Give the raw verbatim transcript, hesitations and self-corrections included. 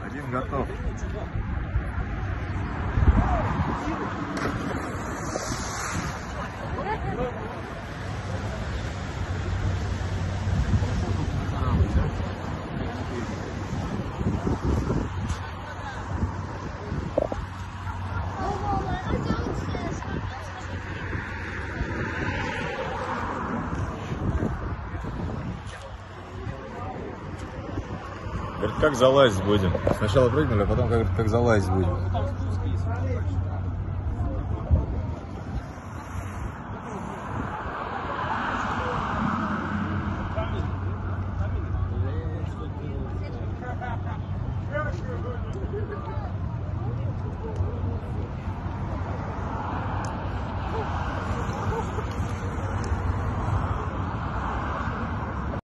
Один готов. Говорит, как залазить будем? Сначала прыгнули, а потом как, как залазить будем.